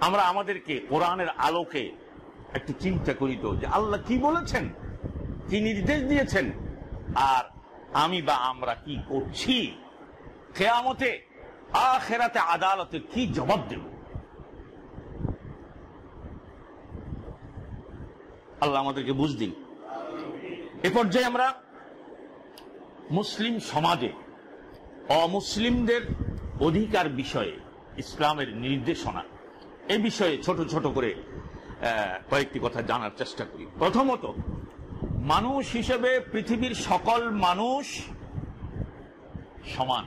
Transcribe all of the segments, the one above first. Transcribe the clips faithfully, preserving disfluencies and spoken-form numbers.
আমরা আমাদেরকে কোরআনের আলোকে একটু চিন্তা করি তো যে আল্লাহ কি বলেছেন, কি নির্দেশ দিয়েছেন, আর আমি বা আমরা কি করছি, কিয়ামতে আখিরাতে আদালতে কি জবাব দেব। আল্লাহ আমাদেরকে বুঝ দিন। এ পর্যায়ে আমরা মুসলিম সমাজে অমুসলিমদের অধিকার বিষয়ে ইসলামের নির্দেশনা এ বিষয়ে ছোট ছোট করে কয়েকটি কথা জানার চেষ্টা করি। প্রথমত, মানুষ হিসেবে পৃথিবীর সকল মানুষ সমান।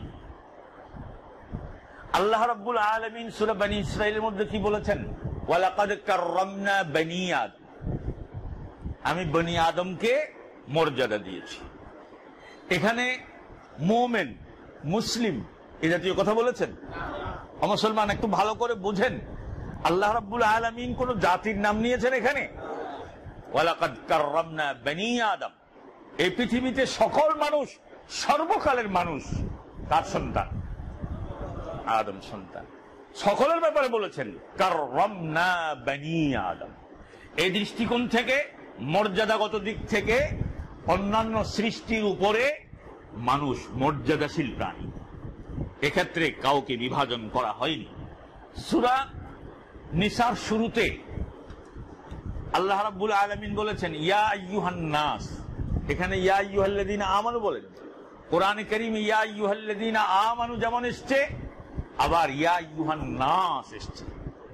আল্লাহ রাব্বুল আলামিন সূরা বনী ইসরাঈলের মধ্যে কি বলেছেন? ওয়ালাকাদ কাররামনা বনী আদম, আমি বনী আদমকে মর্যাদা দিয়েছি। এখানে মুমিন, মুসলিম এই জাতীয় কথা বলেছেন? মুসলমান একটু ভালো করে বুঝেন, আল্লাহ রাব্বুল আলামিন কোন জাতির নাম নিয়েছেন এখানে? ওয়ালাকাদ কাররামনা বনী আদম, এই পৃথিবীতে সকল মানুষ, সর্বকালের মানুষ কার সন্তান? আদম সন্তান। সকলের ব্যাপারে বলেছেন কাররামনা বনী আদম। এই দৃষ্টিকোণ থেকে, মর্যাদাগত দিক থেকে অন্যান্য সৃষ্টির উপরে মানুষ মর্যাদাশীল প্রাণী, এক্ষেত্রে কাউকে বিভাজন করা হয়নি। সূরা নিসার শুরুতে আল্লাহ রাব্বুল আলামিন বলেছেন ইয়া আইয়ুহান নাস, এখানে ইয়া আইয়ুহাল্লাযীনা আমানু বলেন। কোরআনে কারীমে ইয়া আইয়ুহাল্লাযীনা আমানু যেমন এসছে, আবার ইয়া আইয়ুহান নাস এসছে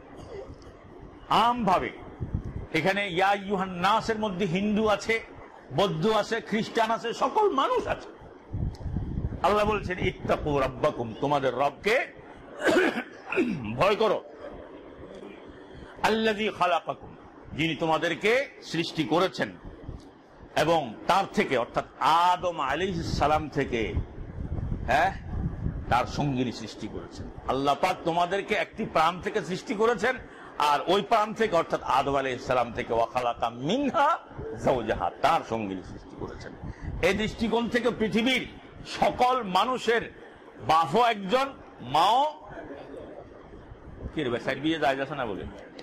আমভাবে। এখানে ইয়া আইয়ুহান নাসের মধ্যে হিন্দু আছে, বৌদ্ধ আছে, খ্রিস্টান আছে, সকল মানুষ আছে। আল্লাহ বলছেন ইত্তাকু রাব্বাকুম, তোমাদের রবকে ভয় করো। আল্লাযী খালাকাকুম, যিনি তোমাদেরকে সৃষ্টি করেছেন এবং তার থেকে অর্থাৎ আদম আলাইহিস সালাম থেকে হ্যাঁ তার সঙ্গিনী সৃষ্টি করেছেন। আল্লাহ পাক তোমাদেরকে একটি প্রাণ থেকে সৃষ্টি করেছেন, আর ওই প্রাণ থেকে অর্থাৎ আদম আলাইহিস সালাম থেকে ওয়া খালাকা মিনহা যাওজাহা, তার সঙ্গিনী সৃষ্টি করেছেন। এই দৃষ্টিকোণ থেকে পৃথিবীর সকল মানুষের বাপও একজন, মাও কি রে সাইড বিয়ে যায় যাচ্ছে না বলে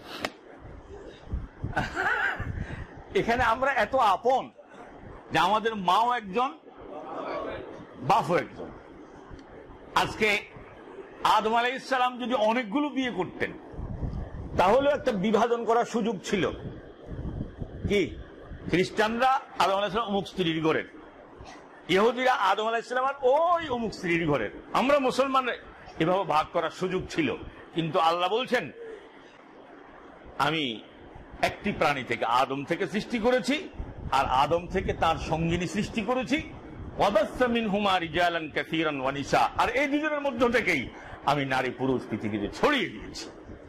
এখানে আমরা এত আপন যে আমাদের মাও একজন, বাপও একজন। আজকে আদম আলাইহিস সালাম যদি অনেকগুলো বিয়ে করতেন তাহলে একটা বিভাজন করার সুযোগ ছিল। কি, খ্রিস্টানরা আদম আলাইহিস সালাম অমুক স্ত্রীর ঘরের, ইহুদিরা আদম আলাইহিস সালাম আর ওই অমুক স্ত্রীর ঘরের, আমরা মুসলমানরা এভাবে ভাগ করার সুযোগ ছিল। কিন্তু আল্লাহ বলছেন আমি একটি প্রাণী থেকে, আদম থেকে সৃষ্টি করেছি, আর আদম থেকে তার সঙ্গিনী সৃষ্টি করেছি। ওয়াবাসসা মিনহুমা রিজালান কাসীরান ওয়া নিসা, আর এই দুজনের মধ্য থেকেই আমি নারী পুরুষ পৃথিবীতে ছড়িয়ে দিয়েছি।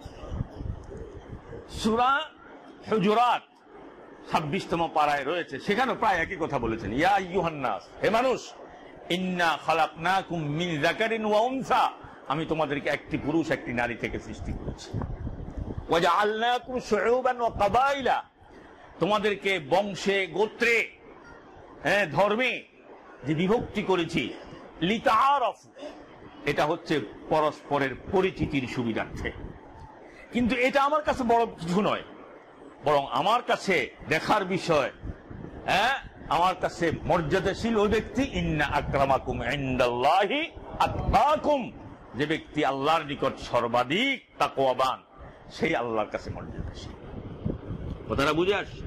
সূরা হুজুরাত ছাব্বিশতম পারায় রয়েছে, সেখানে প্রায় একই কথা বলেছেন। ইয়া আইয়ুহান নাস, হে মানুষ, ইন্না খালাকনাকুম মিন যাকারিন ওয়া উনসা, আমি তোমাদেরকে একটি পুরুষ একটি নারী থেকে সৃষ্টি করেছি। ওয়া জাআলনাকুম শুউবান ওয়া কাবাইলা, তোমাদেরকে বংশে, গোত্রে, হ্যাঁ ধর্মে যে বিভক্তি করেছি। লিতাআরাফু, এটা হচ্ছে পরস্পরের পরিচিতির সুবিধার্থে। কিন্তু এটা আমার কাছে বড় কিছু নয়, বরং আমার কাছে দেখার বিষয়, হ্যাঁ আমার কাছে মর্যাদাশীল ওই ব্যক্তি, ইন্না আকরামাকুম ইনদাল্লাহি আতকাকুম, যে ব্যক্তি আল্লাহর নিকট সর্বাধিক তাকওয়াবান, সেই আল্লাহর কাছে মর্যাদাশীল। কথাটা বুঝে আসছে?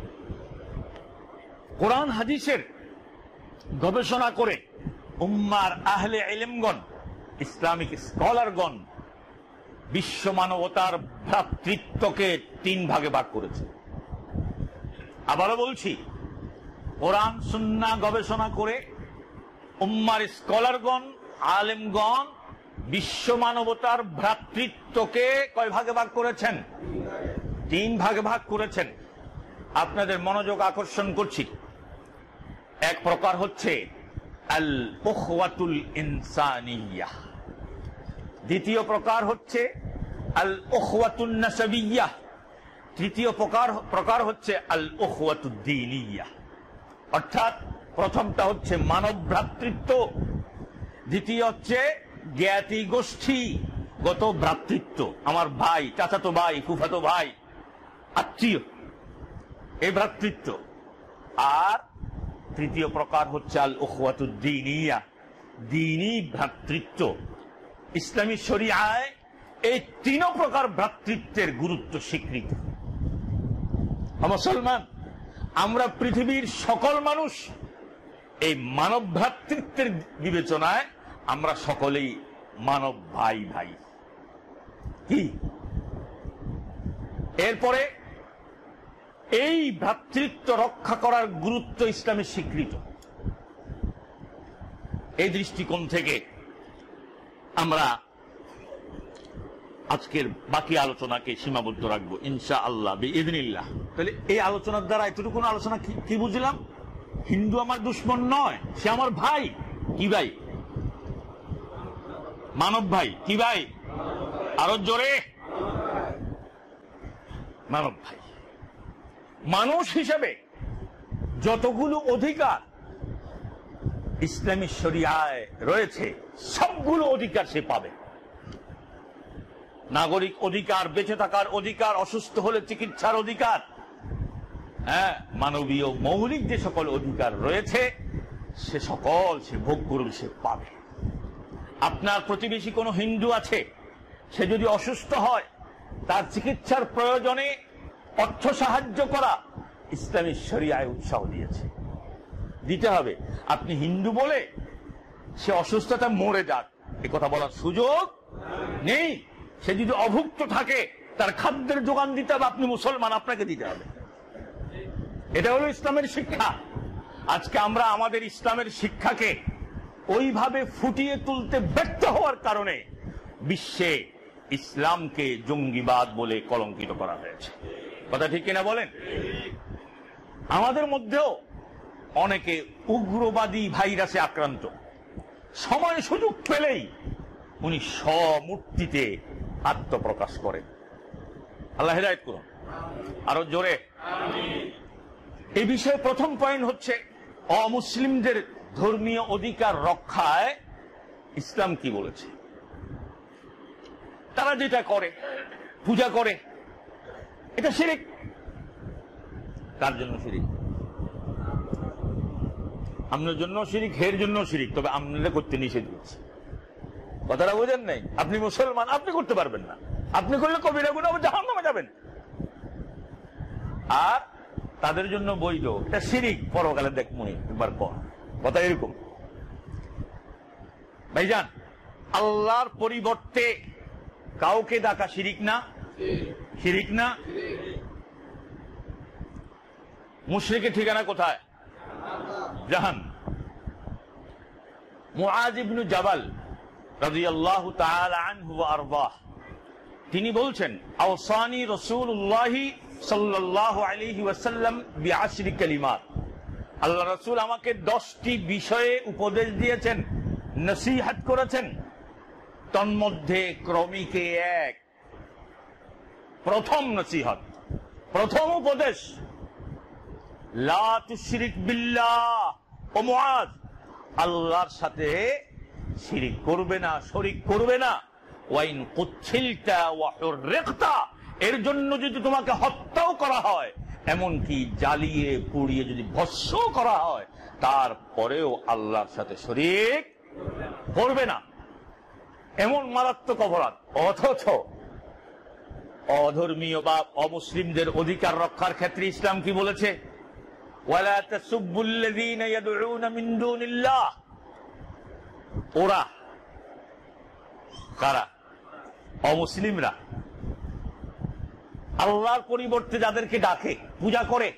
কোরআন হাদিসের গবেষণা করে উম্মার আহলে ইলমগণ, ইসলামিক স্কলারগণ বিশ্ব মানবতার ভ্রাতৃত্বকে তিন ভাগে ভাগ করেছে। আবারও বলছি, কোরআন সুন্নাহ গবেষণা করে উম্মার স্কলারগণ, আলেমগণ বিশ্ব মানবতার ভ্রাতৃত্বকে কয় ভাগে ভাগ করেছেন? তিন ভাগে ভাগ করেছেন। আপনাদের মনোযোগ আকর্ষণ করছি। এক প্রকার হচ্ছে আল উখওয়াতুল ইনসানিয়াহ, দ্বিতীয় প্রকার হচ্ছে আল উখওয়াতুন নাসাবিয়াহ, তৃতীয় প্রকার প্রকার হচ্ছে আল উখওয়াতুদ দীনিয়াহ। অর্থাৎ প্রথমটা হচ্ছে মানব ভ্রাতৃত্ব, দ্বিতীয় হচ্ছে জ্ঞাতি গোষ্ঠী, গত ভ্রাতৃত্ব, আমার ভাই, চাচাতো ভাই, ফুফাতো ভাই, আত্মীয়, এই ভ্রাতৃত্ব। আর তৃতীয় প্রকার হচ্ছে আল উখওয়াতুদ দীনিয়া, দ্বীনি ভ্রাতৃত্ব। ইসলামী শরিয়ায় এই তিন প্রকার ভ্রাতৃত্বের গুরুত্ব স্বীকৃত। মুসলমান আমরা পৃথিবীর সকল মানুষ এই মানব ভ্রাতৃত্বের বিবেচনায় আমরা সকলেই মানব ভাই ভাই। কি এরপরে এই ভ্রাতৃত্ব রক্ষা করার গুরুত্ব ইসলামে স্বীকৃত। এই দৃষ্টিকোণ থেকে আমরা আজকের বাকি আলোচনাকে সীমাবদ্ধ রাখবো ইনশাআল্লাহ বিইذنিল্লাহ। তাহলে এই আলোচনার দ্বারা এতটুকু আলোচনা কি বুঝলাম? হিন্দু আমার দুশ্মন নয়, সে আমার ভাই। কি ভাই? মানব ভাই। কি ভাই? আরো জোরে। মানব ভাই। মানুষ হিসেবে যতগুলো অধিকার ইসলামী শরিয়ায় রয়েছে সবগুলো অধিকার সে পাবে। নাগরিক অধিকার, বেঁচে থাকার অধিকার, অসুস্থ হলে চিকিৎসার অধিকার, হ্যাঁ, মানবীয় মৌলিক যে সকল অধিকার রয়েছে সে সকল সে ভোগ করবে, সে পাবে। আপনার প্রতিবেশী কোনো হিন্দু আছে, সে যদি অসুস্থ হয় তার চিকিৎসার প্রয়োজনে অর্থ সাহায্য করা ইসলামী শরিয়ায় উৎসাহ দিয়েছে, দিতে হবে। আপনি হিন্দু বলে সে অসুস্থতা মরে যাক এ কথা বলার সুযোগ নেই। সে যদি অভুক্ত থাকে তার খাদ্যের যোগান দিতে হবে, আপনি মুসলমান, আপনাকে দিতে হবে। এটা হলো ইসলামের শিক্ষা। আজকে আমরা আমাদের ইসলামের শিক্ষাকে ওইভাবে ফুটিয়ে তুলতে ব্যর্থ হওয়ার কারণে বিশ্বে ইসলামকে জঙ্গিবাদ বলে কলঙ্কিত করা হয়েছে। কথা ঠিক কিনা বলেন? আমাদের মধ্যেও অনেকে উগ্রবাদী ভাইরাসে আক্রান্ত, সময় সুযোগ পেলেই উনি স্বমূর্তিতে আত্মপ্রকাশ করেন। আল্লাহ হেদায়েত করুন। আরো জোরে। এই বিষয়ে প্রথম পয়েন্ট হচ্ছে অমুসলিমদের ধর্মীয় অধিকার রক্ষায় ইসলাম কি বলেছে। তারা যেটা করে, পূজা করে, এটা শিরক। কার জন্য শিরক? আপনার জন্য শিরক, হের জন্য শিরক, তবে আপনারা করতে নিষেধ করছে। কথাটা বোঝেন নাই? আপনি মুসলমান, আপনি করতে পারবেন না। আপনি করলে কবিরা গুনাহ জাহান্নামে যাবেন। আর তাদের জন্য বৈধ, এটা শিরক, পরকালে দেখ মনে একবার কর। কথা এরকম। ভাইজান, আল্লাহর পরিবর্তে কাউকে ডাকা শিরক না? শিরক না? মুশরিকের ঠিকানা কোথায়? জাহান্নাম। মুআয ইবনে জাবাল রাদিয়াল্লাহু তাআলা আনহু ওয়া আরদাহ তিনি বলছেন, আওসানি রাসূলুল্লাহ সাল্লাল্লাহু আলাইহি ওয়াসাল্লাম বিআশরি কালিমাত। আল্লাহ রাসূল আমাকে দশটি বিষয়ে উপদেশ দিয়েছেন, নসিহত করেছেন। তন্মধ্যে ক্রমিকে এক। প্রথম নসিহত, প্রথম উপদেশ, লা তুশরিক বিল্লাহ। ও মুআয, আল্লাহর সাথে শিরিক করবে না, শরীক করবে না। ওয়াইন কুতিলতা ওয়া হুররিকতা, এর জন্য যদি তোমাকে হত্যাও করা হয়, এমনকি জ্বালিয়ে পুড়িয়ে যদি ভস্ম করা হয়, তারপরেও আল্লাহর সাথে শরীক করবে না। এমন মারাত্মক অপরাধ। অথচ অধর্মীয় বা অমুসলিমদের অধিকার রক্ষার ক্ষেত্রে ইসলাম কি বলেছে? ওয়ালা তাসুব্বুল্লাযীনা ইয়াদউনা মিন দুনিল্লাহ। ওরা কারা? অমুসলিমরা আল্লাহর পরিবর্তে যাদেরকে ডাকে, পূজা করে,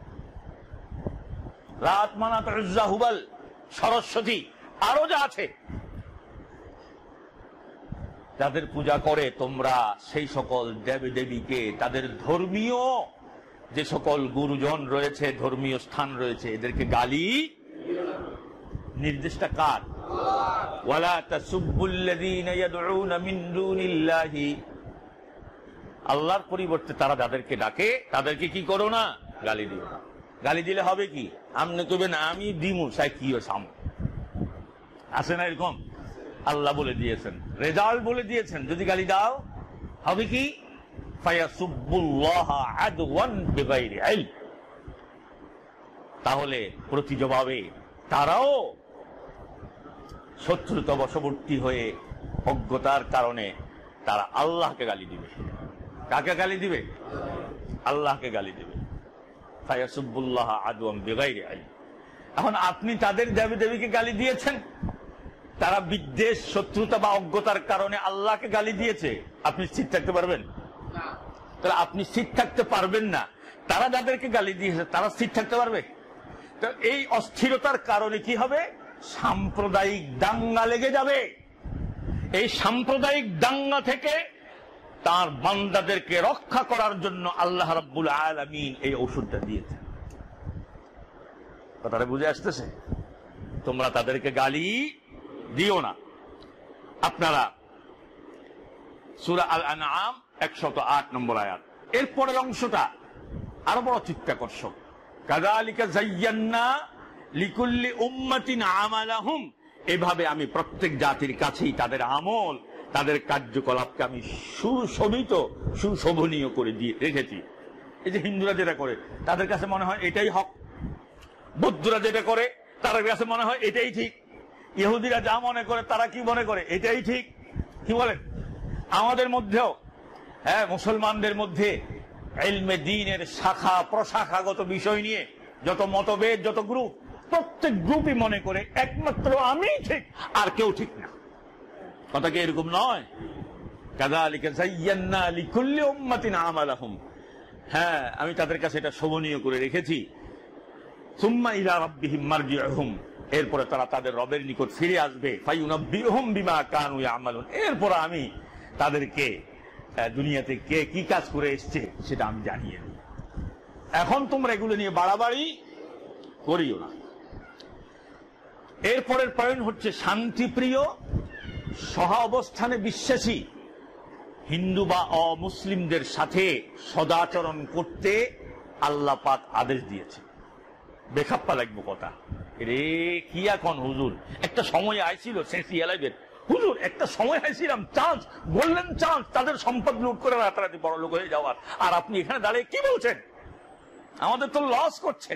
লাত, মানাত, উজ্জা, হুবাল, সরস্বতী, আরো যা আছে, যাদের পূজা করে তোমরা সেই সকল দেবী দেবীকে, তাদের ধর্মীয় যে সকল গুরুজন রয়েছে, ধর্মীয় স্থান রয়েছে, এদেরকে গালি। নির্দেশটা কার? ওয়ালা তাসুব্বুল্লাযীনা ইয়াদউনা মিন দুনিল্লাহি। আল্লাহর পরিবর্তে তারা যাদেরকে ডাকে তাদেরকে কি করো না? গালি দিও না। গালি দিলে হবে কি? আপনি কইবেন আমি দিমু সাই কি সাম, আছে না এরকম? আল্লাহ বলে দিয়েছেন, রেজাল্ট বলে দিয়েছেন। যদি গালি দাও হবে কি? ফায়াসুবুল্লাহা আদওয়ান বিগাইরি ইলম, তাহলে প্রতি জবাবে তারাও শত্রুতা বশবর্তী হয়ে অজ্ঞতার কারণে তারা আল্লাহকে গালি দিবে। কাকে গালি দিবে? আল্লাহকে গালি দিবে। ফায়াসুবুল্লাহা আদওয়ান বিগাইরি ইলম। এখন আপনি তাদের দেবী দেবীকে গালি দিয়েছেন, তারা বিদ্বেষ, শত্রুতা বা অজ্ঞতার কারণে আল্লাহকে গালি দিয়েছে, আপনি স্থির থাকতে পারবেন? তাহলে আপনি স্থির থাকতে পারবেন না, তারা যাদেরকে গালি দিয়েছে তারা স্থির থাকতে পারবে? তো এই অস্থিরতার কারণে কি হবে? সাম্প্রদায়িক দাঙ্গা লেগে যাবে। এই সাম্প্রদায়িক দাঙ্গা থেকে তার বান্দাদেরকে রক্ষা করার জন্য আল্লাহ রাব্বুল আলামিন এই ঔষধটা দিয়েছেন। কথাটা বুঝে আসতেছে? তোমরা তাদেরকে গালি দিও না। আপনারা সূরা আল আনআম একশত আট নম্বর আয়াত, এরপরের অংশটা আরো বড় চিত্তাকর্ষক। কাযালিকা যায়্যান্না লিকুল্লি উম্মাতিন আমালাহুম, এভাবে আমি প্রত্যেক জাতির কাছেই তাদের আমল, তাদের কার্যকলাপকে আমি সুশোভিত, সুশোভনীয় করে দিয়ে রেখেছি। এই যে হিন্দুরা যেটা করে তাদের কাছে মনে হয় এটাই হক, বৌদ্ধরা যেটা করে তাদের কাছে মনে হয় এটাই ঠিক, ইহুদিরা যা মনে করে তারা কি মনে করে এটাই ঠিক। কি বলেন? আমাদের মধ্যেও, হ্যাঁ, মুসলমানদের মধ্যে ইলমে দ্বীনের শাখা প্রশাখাগত বিষয় নিয়ে যত মতভেদ, যত গ্রুপ, প্রত্যেক গ্রুপই মনে করে একমাত্র আমিই ঠিক, আর কেউ ঠিক না। কথা কি এরকম নয়? কাযালিকা যায়্যান্না লিকুল্লি উম্মাতিন আমালাহুম, হ্যাঁ, আমি তাদের কাছে এটা শোভনীয় করে রেখেছি। সুম্মা ইলা রাব্বিহিম মারজিউহুম, এরপরে তারা তাদের রবের নিকট ফিরে আসবে। ফায়ুনাব্বিউহুম বিমা কানু ইয়ামালুন, এরপর আমি তাদেরকে দুনিয়াতে কে কি কাজ করে এসছে সেটা আমি জানিয়ে দিই। এখন তোমরা এগুলো নিয়ে বাড়াবাড়ি করিও না। এরপরের পয়েন্ট হচ্ছে শান্তিপ্রিয়, সহ অবস্থানে বিশ্বাসী হিন্দু বা অমুসলিমদের সাথে সদাচরণ করতে আল্লাহ পাক আদেশ দিয়েছে। বেখাপ্পা লাগবো কথা রে, কি এখন হুজুর একটা সময় আইছিল সেন্সি এলাইবের, হুজুর একটা সময় আইছিলাম চান্স, বললেন চান্স, তাদের সম্পদ লুট করে রাতারাতি বড় লোক হয়ে যাওয়ার, আর আপনি এখানে দাঁড়িয়ে কি বলছেন? আমাদের তো লস করছেন।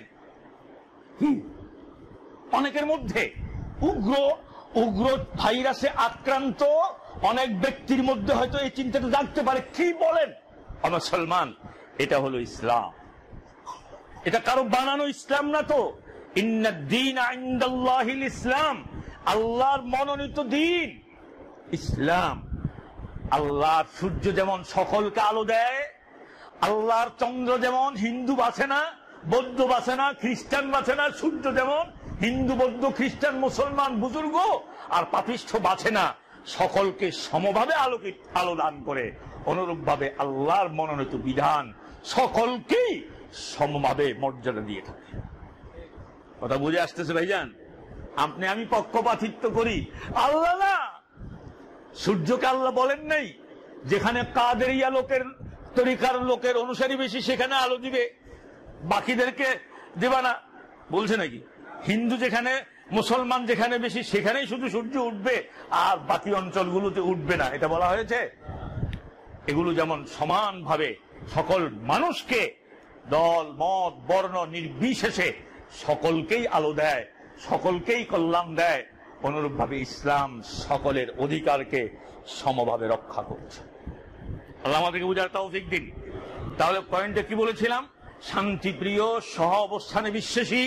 অনেকের মধ্যে উগ্র উগ্র ভাইরাসে আক্রান্ত অনেক ব্যক্তির মধ্যে হয়তো এই চিন্তাটা জাগতে পারে, কি বলেন মুসলমান, এটা হলো ইসলাম, এটা কারো বানানো ইসলাম না তো। ইন্নাদ-দীনা ইনদাল্লাহিল ইসলাম, আল্লাহর মনোনীত দ্বীন ইসলাম। আল্লাহর সূর্য যেমন সকলকে আলো দেয়, আল্লাহর চন্দ্র যেমন হিন্দু বাঁচে না, বৌদ্ধ বাঁচে না, খ্রিস্টান বাঁচে না, সূর্য যেমন হিন্দু, বৌদ্ধ, খ্রিস্টান, মুসলমান, বুজুর্গ আর পাপিষ্ঠ বাঁচে না, সকলকে সমভাবে আলোকিত আলো দান করে, অনুরূপ ভাবে আল্লাহর মনোনীত বিধান সকলকেই সমভাবে মর্যাদা দিয়ে থাকে। কথা বুঝে আসতেছে ভাইজান? আপনি আমি পক্ষপাতিত্ব করি, আল্লাহ না। সূর্যকে আল্লাহ বলেন নাই যেখানে কাদেরিয়া লোকের তরিকার লোকের অনুসারী বেশি সেখানে আলো দিবে, বাকিদেরকে দেবা না, বলছে নাকি? হিন্দু যেখানে, মুসলমান যেখানে বেশি সেখানেই শুধু সূর্য উঠবে আর বাকি অঞ্চলগুলোতে উঠবে না, এটা বলা হয়েছে? এগুলো যেমন সমানভাবে সকল মানুষকে দল মত বর্ণ নির্বিশেষে সকলকেই আলো দেয়, সকলকেই কল্যাণ দেয়, অনুরূপ ভাবে ইসলাম সকলের অধিকারকে সমভাবে রক্ষা করছে। আল্লাহ আমাদেরকে বুঝার তৌফিক দিন। তাহলে পয়েন্টে কি বলেছিলাম? শান্তিপ্রিয়, সহ অবস্থানে বিশ্বাসী,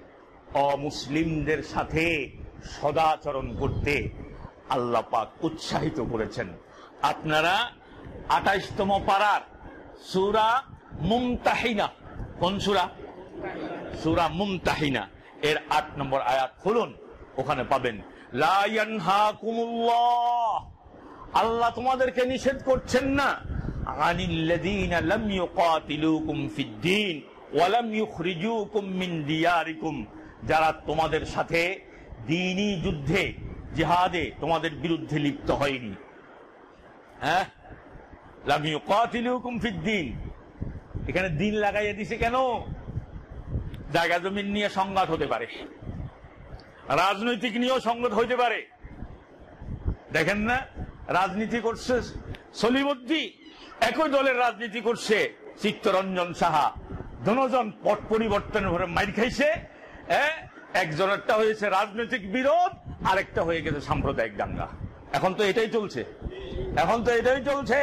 অমুসলিমদের সাথে সদাচরণ করতে আল্লাহ পাক উৎসাহিত করেছেন। আপনারা আঠাইশতম পারার সূরা মুমতাহিনা, কোন সূরা? সূরা মুমতাহিনা এর আট নম্বর আয়াত খুলুন, ওখানে পাবেন লা ইয়ানহাকুমুল্লাহ, আল্লাহ তোমাদেরকে নিষেধ করছেন না, আনিল্লাযীনা লাম ইউকাতিলুকুম ফিদ-দীন ওয়া লাম ইউখরিজুকুম মিন দিয়ারিকুম, যারা তোমাদের সাথে দ্বীনি যুদ্ধে, জিহাদে তোমাদের বিরুদ্ধে লিপ্ত হয়নি। হ্যাঁ, লাম ইউকাতিলুকুম ফিদ-দীন, এখানে দিন লাগাইয়া দিছে কেন? জায়গা জমিন নিয়ে সংঘাত হতে পারে, রাজনৈতিক নিয়েও সংঘাত হইতে পারে, দেখেন না রাজনীতি করছে সলিমুদ্দি, একই দলের রাজনীতি করছে চিত্তরঞ্জন সাহা, দুজন পট পরিবর্তন করে মাইর খাইছে। একজনেরটা হয়েছে রাজনৈতিক বিরোধ, আরেকটা হয়ে গেছে সাম্প্রদায়িক দাঙ্গা। এখন তো এটাই চলছে, এখন তো এটাই চলছে।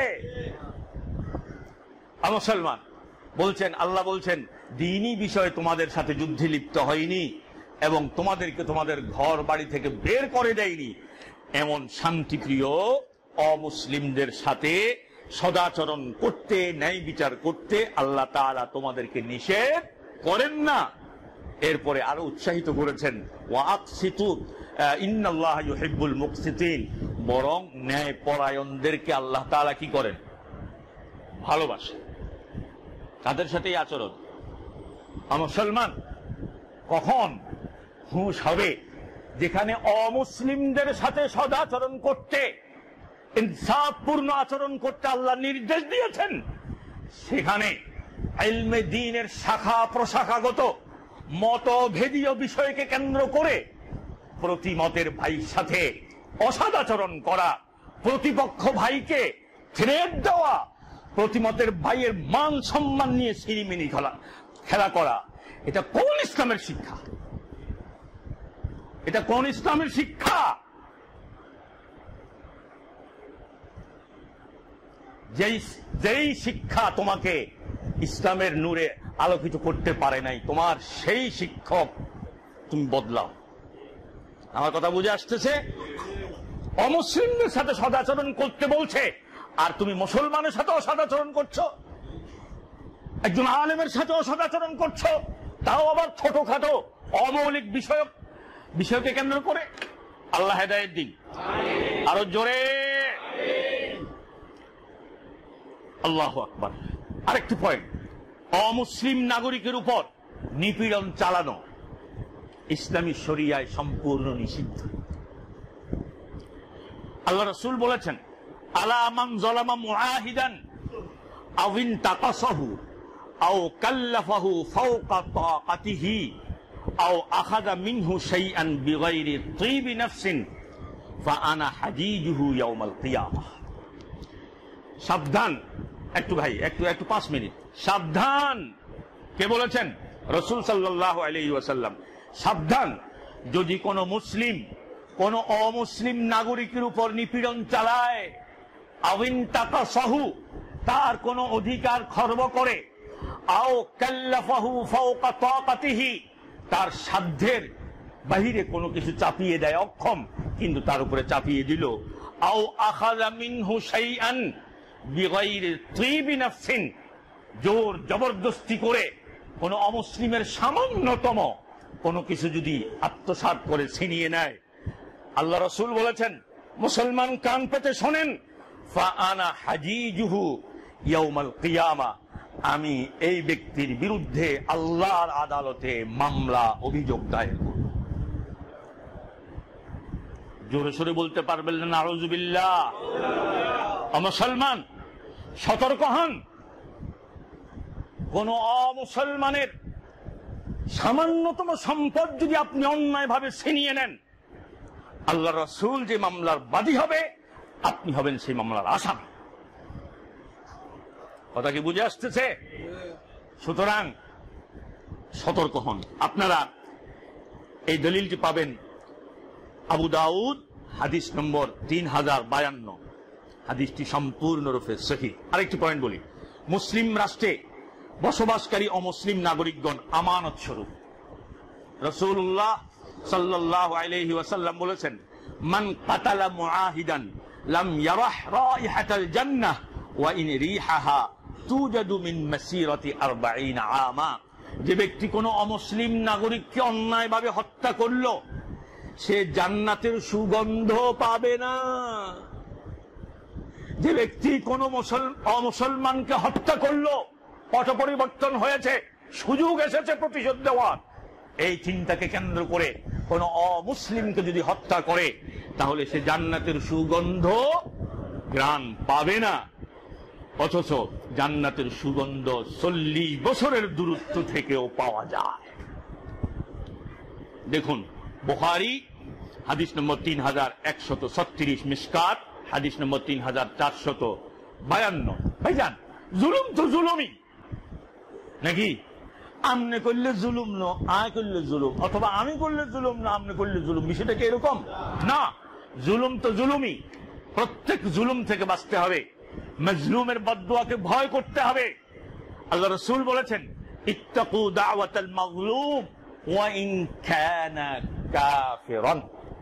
মুসলমান বলছেন, আল্লাহ বলছেন দ্বীনি বিষয়ে তোমাদের সাথে যুদ্ধে লিপ্ত হয়নি এবং তোমাদেরকে তোমাদের ঘর বাড়ি থেকে বের করে দেয়নি। এমন শান্তিপ্রিয় অমুসলিমদের সাথে সদাচরণ করতে, ন্যায় বিচার করতে আল্লাহ তাআলা তোমাদেরকে নিষেধ করেন না। এরপরে আরো উৎসাহিত করেছেন, ওয়াকসিতু ইন্নাল্লাহা ইউহিব্বুল মুকসিতিন, বরং ন্যায় পরায়ণদেরকে আল্লাহ তাআলা কি করেন? ভালোবাসেন। তাদের সাথেই আচরণ। মুসলমান কখন হুঁশ হবে? যেখানে অমুসলিমদের সাথে সদাচরণ করতে, ইনসাফপূর্ণ আচরণ করতে আল্লাহ নির্দেশ দিয়েছেন, সেখানে ইলমে দ্বীনের শাখা প্রশাখাগত মতভেদীয় বিষয়কে কেন্দ্র করে প্রতিমতের ভাইয়ের সাথে অসদাচরণ করা, প্রতিপক্ষ ভাইকে থ্রেট দেওয়া, প্রতিমতের ভাইয়ের মান সম্মান নিয়ে সিরিমিনি খেলা খেলা করা, এটা কোন ইসলামের শিক্ষা? এটা কোন ইসলামের শিক্ষা? যেই যেই শিক্ষা তোমাকে ইসলামের নূরে আলোকিত করতে পারে নাই, তোমার সেই শিক্ষক তুমি বদলাও। আমার কথা বুঝে আসতেছে? অমুসলিমদের সাথে সদাচরণ করতে বলছে, আর তুমি মুসলমানের সাথে অসদাচরণ করছো, একজন আলেমের সাথে অসদাচরণ করছো, তাও আবার ছোটখাটো অমৌলিক বিষয় বিষয়কে কেন্দ্র করে। আল্লাহ হেদায়েত দিন। আরো জোরে আল্লাহু আকবার। আরেকটি পয়েন্ট, অমুসলিম নাগরিকের উপর নিপীড়ন চালানো ইসলামী শরিয়ায় সম্পূর্ণ নিষিদ্ধ। আল্লাহ রাসূল বলেছেন, আলা মান যালামা মুআহিদান আও ইনতাকাসাহু আও কাল্লাফাহু ফাওকা তাকাতিহি আও আখাযা মিনহু শাইআন বিগাইরি তিবি নাফসিন ফাআনা হাজিজুহু ইয়াউমাল কিয়ামাহ। সাবধান, একটু ভাই একটু একটু পাঁচ মিনিট সাবধান। কে বলেছেন? রাসূল সাল্লাল্লাহু আলাইহি ওয়াসাল্লাম। সাবধান, যদি কোন মুসলিম কোন অমুসলিম নাগরিকের উপর নিপীড়ন চালায়, আউইন তাকাসাহু, তার কোন অধিকার খর্ব করে, আও কাল্লাফাহু ফাওকা তাকাতিহি, তার সাধ্যের বাহিরে কোনো কিছু চাপিয়ে দেয়, অক্ষম কিন্তু তার উপরে চাপিয়ে দিল, আও আখাযা মিনহু শাইআন বিগাইরি তিবি নাফসিন, জোর জবরদস্তি করে কোন অমুসলিমের সামান্যতম কোনো কিছু যদি আত্মসাৎ করে ছিনিয়ে নেয়, আল্লাহ রাসূল বলেছেন, মুসলমান কান পেতে শোনেন, ফাআনা হাজিজুহু ইয়াউমাল কিয়ামা, আমি এই ব্যক্তির বিরুদ্ধে আল্লাহর আদালতে মামলা অভিযোগ দায়ের করব। জোরে সোরে বলতে পারবেন না নাউযুবিল্লাহ? মুসলমান সতর্ক হন। কোন অমুসলমানের সামান্যতম সম্পদ যদি আপনি অন্যায়ভাবে ছিনিয়ে নেন, আল্লাহ রাসূল যে মামলার বাদী হবে, আপনি হবেন সেই মামলার আসামি। কথা কি বুঝে আসতেছে? সুতরাং সতর্ক হন। আপনারা এই দলিলটি পাবেন আবু দাউদ হাদিস নম্বর তিন হাজার বায়ান্ন। হাদিসটি সম্পূর্ণরূপে সহিহ। আরেকটি পয়েন্ট বলি, মুসলিম রাষ্ট্রে বসবাসকারী অমুসলিম নাগরিকগণ আমানত স্বরূপ। রাসূলুল্লাহ সাল্লাল্লাহু আলাইহি ওয়াসাল্লাম বলেছেন, মান কাতালা মুআহিদান লাম ইয়ারাহ রাইহাতাল জান্নাহ ওয়া ইন রিহাহা তুজাদু মিন মাসিরাতি আরবাঈন আমা। যে ব্যক্তি কোনো অমুসলিম নাগরিককে অন্যায়ভাবে হত্যা করলো, সে জান্নাতের সুগন্ধ পাবে না। যে ব্যক্তি কোনো অমুসলমানকে হত্যা করলো, পট পরিবর্তন হয়েছে, সুযোগ এসেছে প্রতিশোধ দেওয়ার, এই চিন্তাকে কেন্দ্র করে কোন অমুসলিমকে যদি হত্যা করে, তাহলে সে জান্নাতের সুগন্ধ গ্রাণ পাবে না। অথচ জান্নাতের সুগন্ধ চল্লিশ বছরের দূরত্ব থেকেও পাওয়া যায়। দেখুন, বুখারী হাদিস নম্বর তিন হাজার একশত ছত্রিশ, মিশকাত হাদিস নম্বর তিন হাজার চারশত বায়ান্ন। ভাইজান, জুলুম তো জুলুমই নাকি? আমনে করলে জুলুম ন আয় করলে জুলুম, অথবা আমি করলে জুলুম না আমনে করলে জুলুম, বিষয়টা কি এরকম না? জুলুম তো জুলুমই। প্রত্যেক জুলুম থেকে বাঁচতে হবে, মজলুমের বদদুয়াকে ভয় করতে হবে। আল্লাহ রাসূল বলেছেন, ইত্তাকু দাওয়াতাল মাজলুম ওয়া ইন কানা কাফিরান।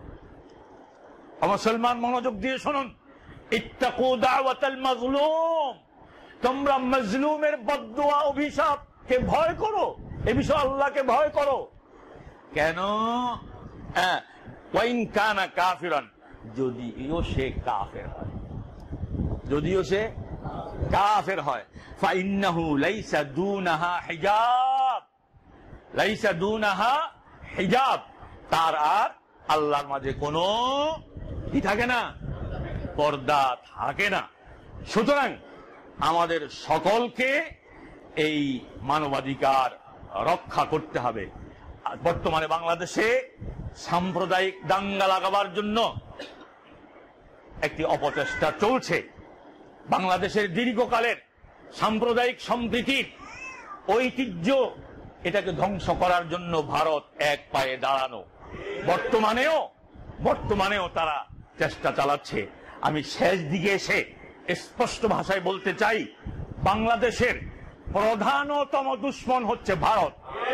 মুসলমান মনোযোগ দিয়ে শুনুন, ইত্তাকু দাওয়াতাল মাজলুম, তোমরা মজলুমের বদদুয়া অভিশাপকে ভয় করো, এ বিষয়ে আল্লাহকে ভয় করো। কেন? ওয়া ইন কানা কাফিরান, যদিও সে কাফের হয়, যদিও সে কাফের হয়। ফাইন্নাহু লাইসা দুনাহা হিজাব, লাইসা দুনাহা হিজাব, তার আর আল্লাহর মাঝে কোনো কি থাকে না, পর্দা থাকে না। সুতরাং আমাদের সকলকে এই মানবাধিকার রক্ষা করতে হবে। বর্তমানে বাংলাদেশে সাম্প্রদায়িক দাঙ্গা লাগাবার জন্য একটি অপচেষ্টা চলছে। বাংলাদেশের দীর্ঘকালের সাম্প্রদায়িক সম্প্রীতির ঐতিহ্য, এটাকে ধ্বংস করার জন্য ভারত এক পায়ে দাঁড়ানো। বর্তমানেও বর্তমানেও তারা চেষ্টা চালাচ্ছে। আমি শেষ দিকে এসে স্পষ্ট ভাষায় বলতে চাই, বাংলাদেশের প্রধানতম দুশ্মন হচ্ছে ভারত।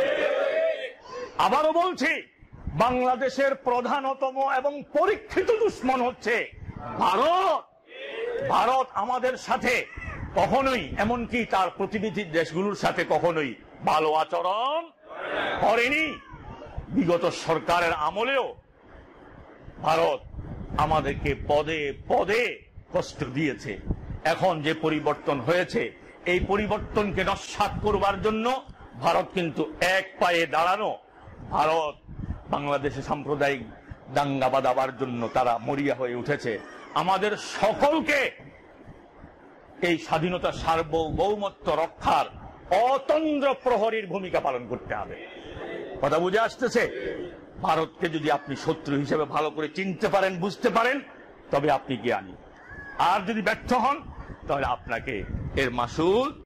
আবারও বলছি, বাংলাদেশের প্রধানতম এবং পরীক্ষিত দুশ্মন হচ্ছে ভারত। ভারত আমাদের সাথে কখনোই, এমনকি তার প্রতিবেশী দেশগুলোর সাথে কখনোই ভালো আচরণ করেনি। বিগত সরকারের আমলেও ভারত আমাদেরকে পদে পদে কষ্ট দিয়েছে। এখন যে পরিবর্তন হয়েছে, এই পরিবর্তনকে নস্যাৎ করবার জন্য ভারত কিন্তু এক পায়ে দাঁড়ানো। ভারত বাংলাদেশে সাম্প্রদায়িক দাঙ্গা বাঁধাবার জন্য তারা মরিয়া হয়ে উঠেছে। আমাদের সকলকে এই স্বাধীনতা সার্বভৌমত্ব রক্ষার অতন্দ্র প্রহরীর ভূমিকা পালন করতে হবে। কথা বুঝে আসতেছে? ভারতকে যদি আপনি শত্রু হিসেবে ভালো করে চিনতে পারেন, বুঝতে পারেন, তবে আপনি জ্ঞানী। আর যদি ব্যর্থ হন, তাহলে আপনাকে এর মাসুল